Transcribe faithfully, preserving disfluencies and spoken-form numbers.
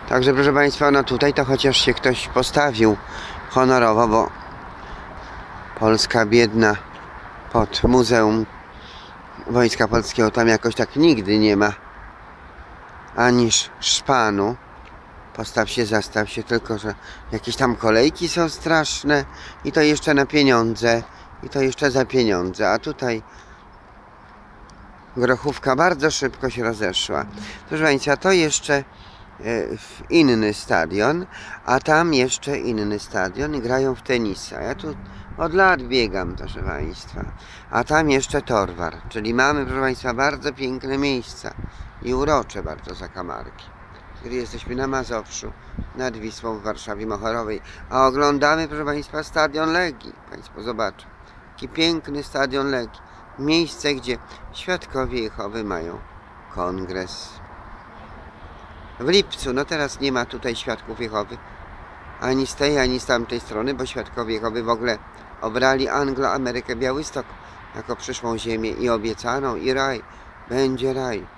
Także proszę Państwa, no tutaj to chociaż się ktoś postawił honorowo, bo Polska biedna pod Muzeum Wojska Polskiego tam jakoś tak nigdy nie ma ani szpanu. Postaw się, zastaw się, tylko że jakieś tam kolejki są straszne i to jeszcze na pieniądze i to jeszcze za pieniądze, a tutaj grochówka bardzo szybko się rozeszła. Proszę Państwa, to jeszcze inny stadion, a tam jeszcze inny stadion i grają w tenisa. Ja tu od lat biegam, proszę Państwa, a tam jeszcze Torwar, czyli mamy, proszę Państwa, bardzo piękne miejsca i urocze bardzo zakamarki. Gdy jesteśmy na Mazowszu, nad Wisłą w Warszawie Mochorowej, a oglądamy, proszę Państwa, stadion Legii. Państwo zobaczą, jaki piękny stadion Legii. Miejsce, gdzie świadkowie Jehowy mają kongres. W lipcu, no teraz nie ma tutaj świadków Jehowy, ani z tej, ani z tamtej strony, bo świadkowie Jehowy w ogóle obrali Anglo-Amerykę, Białystok jako przyszłą ziemię i obiecaną, i raj, będzie raj.